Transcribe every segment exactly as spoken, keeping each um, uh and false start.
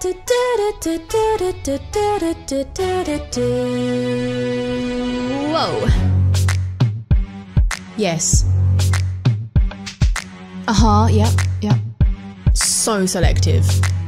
Whoa. Yes. Uh-huh, yep, yep. So selective.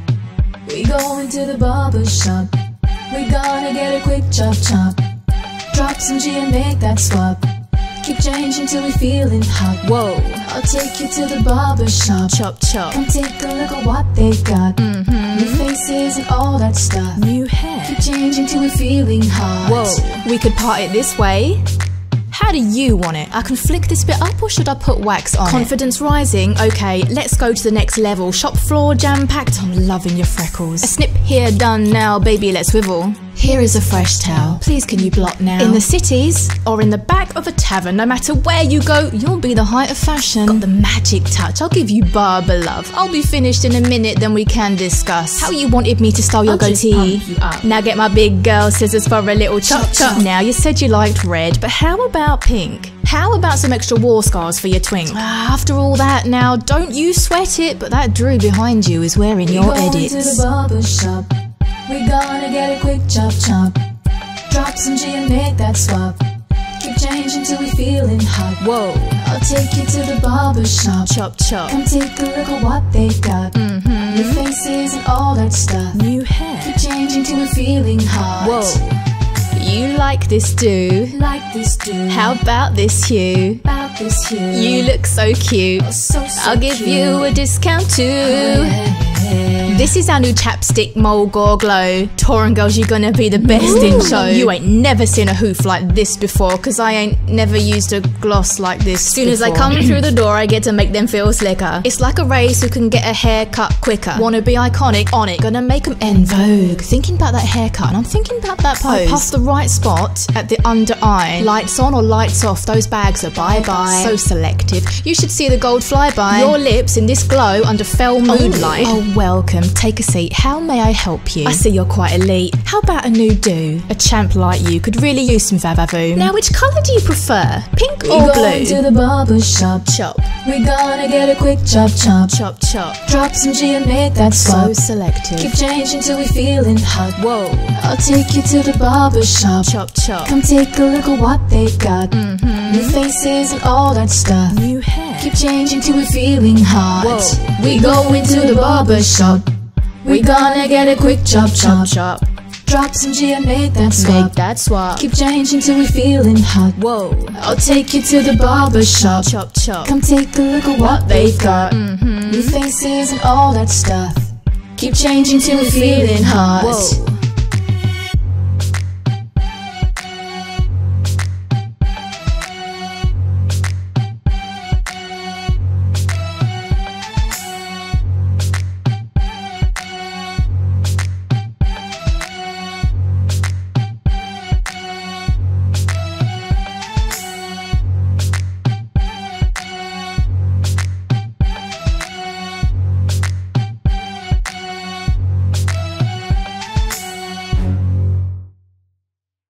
We go into the barber shop. We gonna get a quick chop chop. Drop some G and make that swap. Keep changing till we feeling hot. Whoa. I'll take you to the barber shop. Chop chop. Come take a look at what they got. Mm-hmm. New faces and all that stuff. New hair. Keep changing till we're feeling hot. Whoa. We could part it this way. How do you want it? I can flick this bit up or should I put wax on Confidence it? rising? Okay, let's go to the next level. Shop floor jam-packed. I'm loving your freckles. A snip here, done now. Baby, let's swivel. Here is a fresh towel. Please can you blot now? In the cities or in the back of a tavern, no matter where you go, you'll be the height of fashion. Got the magic touch. I'll give you Barber love. I'll be finished in a minute, then we can discuss how you wanted me to style your I'll goatee. just pump you up. Now get my big girl scissors for a little chop chop. Chop, chop. Now you said you liked red, but how about pink? How about some extra war scars for your twink? After all that, now don't you sweat it, but that Drew behind you is wearing your We go edits. into the barber shop. We gonna get a quick chop chop. Drop some G and make that swap. Keep changing till we feeling hot. Whoa. I'll take you to the barber shop. Chop chop. Come take a look at what they got. Mm-hmm. New faces and all that stuff. New hair. Keep changing till we're feeling hot. Whoa. You like this do? Like this dude. How about this hue? about this hue? You look so cute. Oh, so, so I'll give cute. you a discount too. Oh, yeah. This is our new chapstick mole gore glow. Touring girls, you're gonna be the best in show. You ain't never seen a hoof like this before, cause I ain't never used a gloss like this. Soon as I come through the door, I get to make them feel slicker. It's like a race who can get a haircut quicker. Wanna be iconic, on it, gonna make them en vogue. Thinking about that haircut, and I'm thinking about that pose. Puff the right spot at the under eye. Lights on or lights off, those bags are bye bye. So selective. You should see the gold flyby. Your lips in this glow under fell moonlight. Oh, welcome. Take a seat. How may I help you? I see you're quite elite. How about a new do? A champ like you could really use some vavavoom. Now, which colour do you prefer? Pink We or go blue? to the barber shop. Chop. We gonna get a quick chop chop. Chop chop. Drop some G and make that So swap. selective. Keep changing till we feeling hot. Whoa. I'll take you to the barber shop. Chop chop. Come take a look at what they've got. Mm-hmm. New faces and all that stuff. New hair. Keep changing till we're feeling hot. Whoa. We go into the barber shop. We gonna get a quick chop chop. Chop. Drop some G and make that swap. Make that swap. Keep changing till we're feeling hot. Whoa. I'll take you to the barber shop. Chop chop. Come take a look at what they've got. Mm-hmm. New faces and all that stuff. Keep changing till we're feeling hot. Whoa.